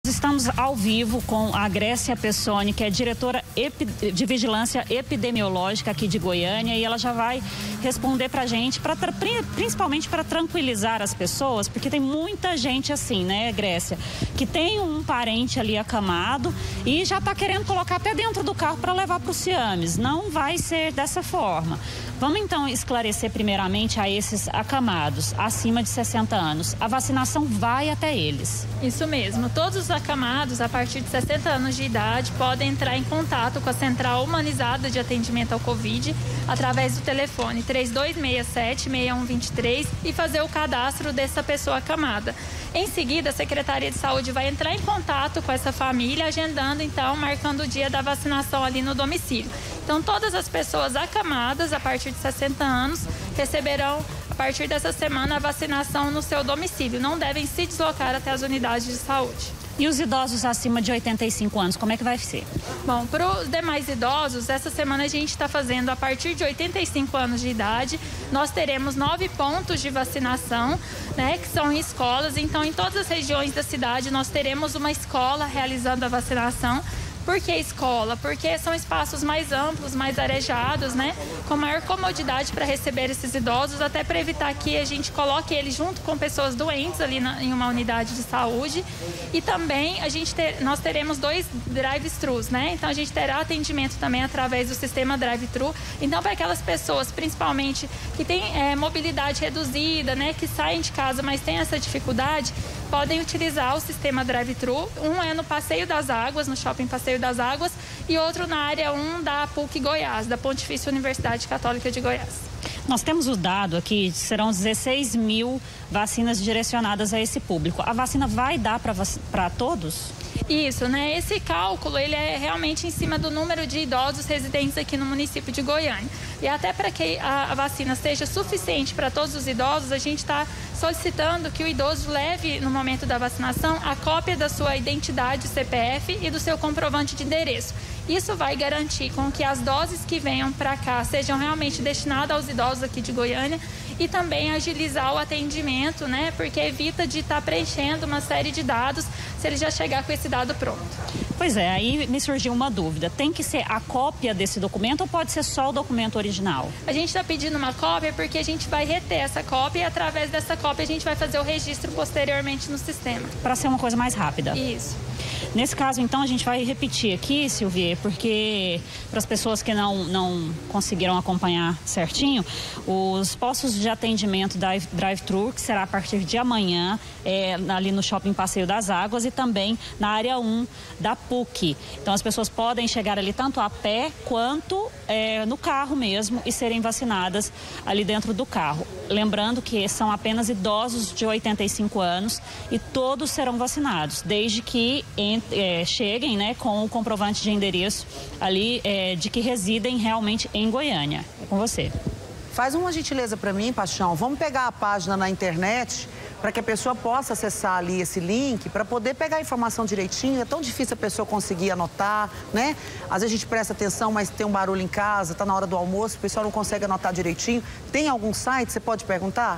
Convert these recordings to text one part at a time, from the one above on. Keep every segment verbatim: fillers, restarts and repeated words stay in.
Estamos ao vivo com a Grécia Pessoni, que é diretora de Vigilância Epidemiológica aqui de Goiânia, e ela já vai responder para a gente, pra, principalmente para tranquilizar as pessoas, porque tem muita gente assim, né, Grécia, que tem um parente ali acamado e já está querendo colocar até dentro do carro para levar para o Ciames. Não vai ser dessa forma. Vamos então esclarecer primeiramente a esses acamados acima de sessenta anos. A vacinação vai até eles. Isso mesmo. Todos os acamados a partir de sessenta anos de idade podem entrar em contato com a Central Humanizada de Atendimento ao Covid através do telefone três dois seis sete, seis um dois três e fazer o cadastro dessa pessoa acamada. Em seguida, a Secretaria de Saúde vai entrar em contato com essa família, agendando então, marcando o dia da vacinação ali no domicílio. Então, todas as pessoas acamadas a partir de sessenta anos receberão, a partir dessa semana, a vacinação no seu domicílio. Não devem se deslocar até as unidades de saúde. E os idosos acima de oitenta e cinco anos, como é que vai ser? Bom, para os demais idosos, essa semana a gente está fazendo a partir de oitenta e cinco anos de idade. Nós teremos nove pontos de vacinação, né, que são em escolas. Então, em todas as regiões da cidade, nós teremos uma escola realizando a vacinação. Por que escola? Porque são espaços mais amplos, mais arejados, né? Com maior comodidade para receber esses idosos, até para evitar que a gente coloque eles junto com pessoas doentes ali na, em uma unidade de saúde. E também a gente ter, nós teremos dois drive-thrus, né? Então a gente terá atendimento também através do sistema drive-thru. Então, para aquelas pessoas, principalmente, que têm é, mobilidade reduzida, né? Que saem de casa, mas têm essa dificuldade, podem utilizar o sistema drive-thru. Um é no Passeio das Águas, no Shopping Passeio das Águas, e outro na área um da P U C Goiás, da Pontifícia Universidade Católica de Goiás. Nós temos o dado aqui, serão dezesseis mil vacinas direcionadas a esse público. A vacina vai dar para todos? Isso, né? Esse cálculo, ele é realmente em cima do número de idosos residentes aqui no município de Goiânia. E até para que a, a vacina seja suficiente para todos os idosos, a gente está solicitando que o idoso leve, no momento da vacinação, a cópia da sua identidade, C P F e do seu comprovante de endereço. Isso vai garantir com que as doses que venham para cá sejam realmente destinadas aos idosos aqui de Goiânia e também agilizar o atendimento, né? Porque evita de estar tá preenchendo uma série de dados se ele já chegar com esse dado pronto. Pois é, aí me surgiu uma dúvida. Tem que ser a cópia desse documento ou pode ser só o documento original? A gente está pedindo uma cópia porque a gente vai reter essa cópia e através dessa cópia a gente vai fazer o registro posteriormente no sistema. Para ser uma coisa mais rápida. Isso. Nesse caso, então, a gente vai repetir aqui, Silvia, porque para as pessoas que não, não conseguiram acompanhar certinho, os postos de atendimento da drive-thru, que será a partir de amanhã, é, ali no Shopping Passeio das Águas e também na área um da P U C. Então, as pessoas podem chegar ali tanto a pé quanto é, no carro mesmo e serem vacinadas ali dentro do carro. Lembrando que são apenas idosos de oitenta e cinco anos e todos serão vacinados, desde que É, cheguem, né, com o comprovante de endereço ali é, de que residem realmente em Goiânia. É com você. Faz uma gentileza para mim, Paixão. Vamos pegar a página na internet para que a pessoa possa acessar ali esse link para poder pegar a informação direitinho. É tão difícil a pessoa conseguir anotar, né? Às vezes a gente presta atenção, mas tem um barulho em casa, tá na hora do almoço, o pessoal não consegue anotar direitinho. Tem algum site? Você pode perguntar?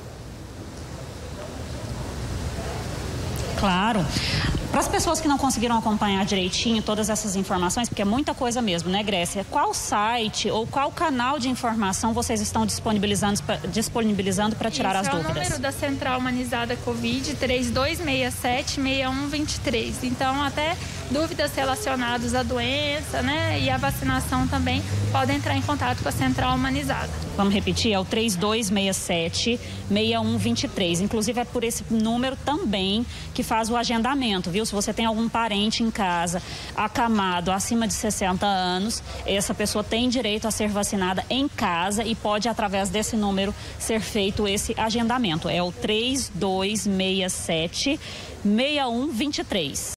Claro. Para as pessoas que não conseguiram acompanhar direitinho todas essas informações, porque é muita coisa mesmo, né, Grécia? Qual site ou qual canal de informação vocês estão disponibilizando para disponibilizando para tirar Isso, as é dúvidas? É o número da Central Humanizada Covid, três dois seis sete, seis um dois três. Então, até dúvidas relacionadas à doença, né, e à vacinação também, podem entrar em contato com a Central Humanizada. Vamos repetir, é o três dois seis sete, seis um dois três. Inclusive, é por esse número também que faz o agendamento, viu? Se você tem algum parente em casa acamado acima de sessenta anos, essa pessoa tem direito a ser vacinada em casa e pode, através desse número, ser feito esse agendamento. É o três dois seis sete, seis um dois três.